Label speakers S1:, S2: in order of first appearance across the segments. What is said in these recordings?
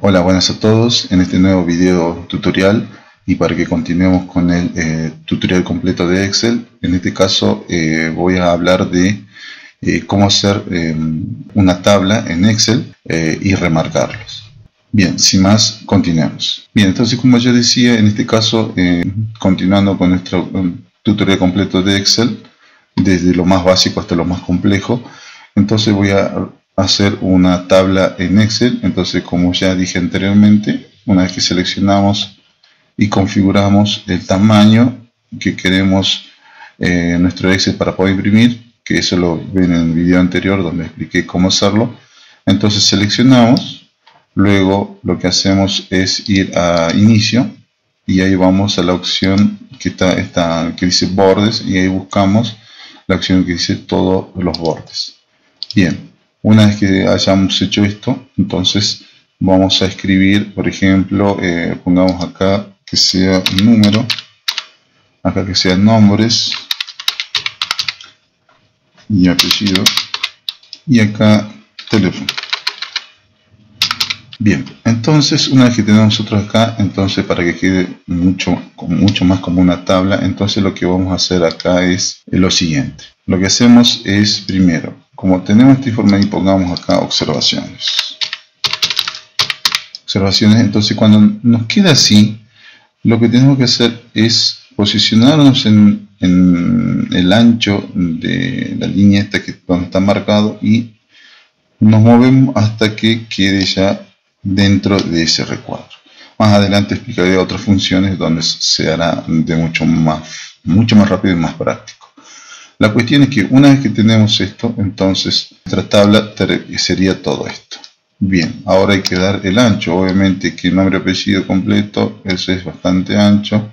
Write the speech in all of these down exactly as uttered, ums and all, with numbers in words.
S1: Hola, buenas a todos en este nuevo video tutorial, y para que continuemos con el eh, tutorial completo de Excel, en este caso eh, voy a hablar de eh, cómo hacer eh, una tabla en Excel eh, y remarcarlos. Bien, sin más, continuemos. Bien, entonces como ya decía, en este caso eh, continuando con nuestro um, tutorial completo de Excel, desde lo más básico hasta lo más complejo, entonces voy a hacer una tabla en Excel. Entonces, como ya dije anteriormente, una vez que seleccionamos y configuramos el tamaño que queremos eh, nuestro Excel para poder imprimir, que eso lo ven en el video anterior donde expliqué cómo hacerlo, entonces seleccionamos, luego lo que hacemos es ir a inicio y ahí vamos a la opción que está, está que dice bordes, y ahí buscamos la opción que dice todos los bordes. Bien, una vez que hayamos hecho esto, entonces vamos a escribir, por ejemplo, eh, pongamos acá que sea número, acá que sea nombres y apellido, y acá teléfono. Bien, entonces una vez que tenemos nosotros acá, entonces para que quede mucho, mucho más como una tabla, entonces lo que vamos a hacer acá es lo siguiente. Lo que hacemos es, primero, como tenemos esta información, y pongamos acá observaciones. Observaciones, entonces cuando nos queda así, lo que tenemos que hacer es posicionarnos en, en el ancho de la línea esta que donde está marcado, y nos movemos hasta que quede ya dentro de ese recuadro. Más adelante explicaré otras funciones donde se hará de mucho más, mucho más rápido y más práctico. La cuestión es que una vez que tenemos esto, entonces nuestra tabla sería todo esto. Bien, ahora hay que dar el ancho. Obviamente que nombre, apellido completo, eso es bastante ancho.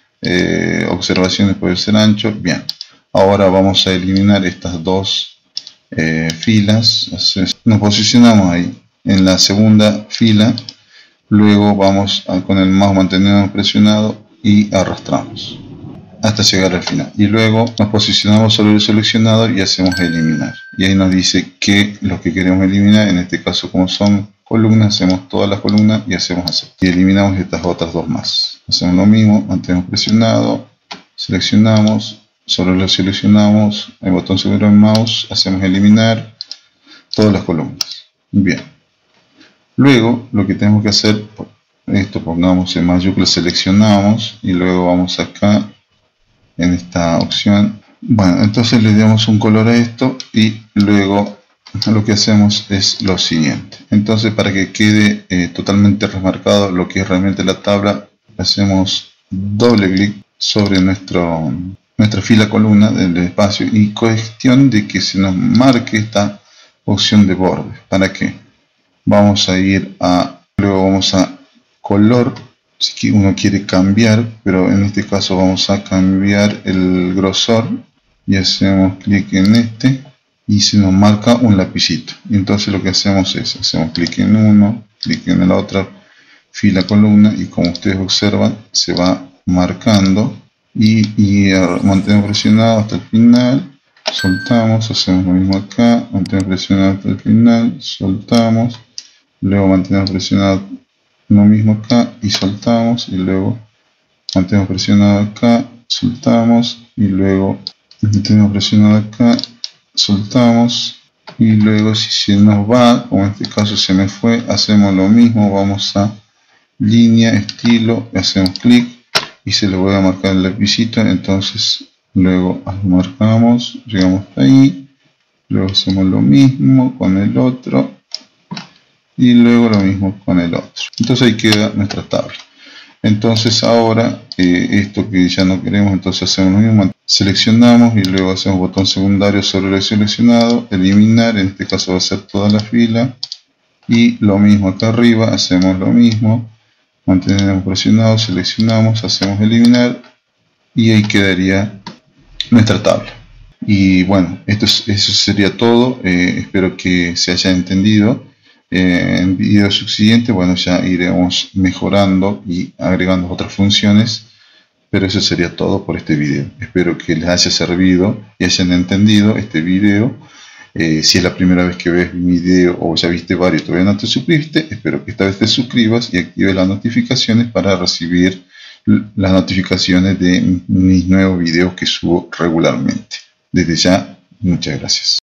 S1: Eh, observaciones puede ser ancho. Bien, ahora vamos a eliminar estas dos eh, filas. Entonces, nos posicionamos ahí en la segunda fila. Luego vamos a, con el mouse manteniendo presionado, y arrastramos hasta llegar al final, y luego nos posicionamos sobre el seleccionador y hacemos eliminar, y ahí nos dice que lo que queremos eliminar, en este caso como son columnas, hacemos todas las columnas y hacemos aceptar, y eliminamos estas otras dos más. Hacemos lo mismo, mantenemos presionado, seleccionamos, sobre lo seleccionamos, el botón seguro del mouse, hacemos eliminar todas las columnas. Bien, luego lo que tenemos que hacer, esto pongamos en mayúsculas, seleccionamos y luego vamos acá en esta opción. Bueno, entonces le damos un color a esto, y luego lo que hacemos es lo siguiente. Entonces, para que quede eh, totalmente remarcado lo que es realmente la tabla, hacemos doble clic sobre nuestro, nuestra fila columna del espacio, y cuestión de que se nos marque esta opción de bordes. ¿Para qué? Vamos a ir a, luego vamos a color, si uno quiere cambiar, pero en este caso vamos a cambiar el grosor, y hacemos clic en este y se nos marca un lapicito. Y entonces lo que hacemos es, hacemos clic en uno, clic en la otra fila columna, y como ustedes observan se va marcando, y, y mantenemos presionado hasta el final, soltamos, hacemos lo mismo acá, mantenemos presionado hasta el final, soltamos, luego mantenemos presionado lo mismo acá y soltamos, y luego mantenemos presionado acá, soltamos, y luego mantenemos presionado acá, soltamos, y luego si se nos va, como en este caso se me fue, hacemos lo mismo, vamos a línea, estilo, hacemos clic y se le voy a marcar el lapicito. Entonces luego marcamos, llegamos hasta ahí, luego hacemos lo mismo con el otro, y luego lo mismo con el otro. Entonces ahí queda nuestra tabla. Entonces ahora eh, esto que ya no queremos, entonces hacemos lo mismo, seleccionamos y luego hacemos botón secundario sobre el seleccionado, eliminar, en este caso va a ser toda la fila, y lo mismo acá arriba, hacemos lo mismo, mantenemos presionado, seleccionamos, hacemos eliminar, y ahí quedaría nuestra tabla. Y bueno, esto es, eso sería todo. Eh, espero que se haya entendido. Eh, en videos subsiguientes, bueno, ya iremos mejorando y agregando otras funciones, pero eso sería todo por este video. Espero que les haya servido y hayan entendido este video, Eh, si es la primera vez que ves mi video o ya viste varios y todavía no te suscribiste, espero que esta vez te suscribas y active las notificaciones para recibir las notificaciones de mis nuevos videos que subo regularmente. Desde ya, muchas gracias.